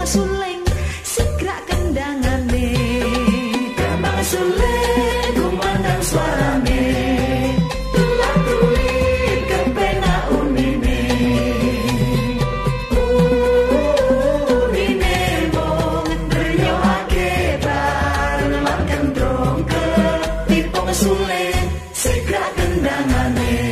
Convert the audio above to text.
suling segera kendangane kembang suling kumandang suarane tulang tulit kepena unine unine mong ngeryoake bareng lan kendrong ke tipong suling segera kendangane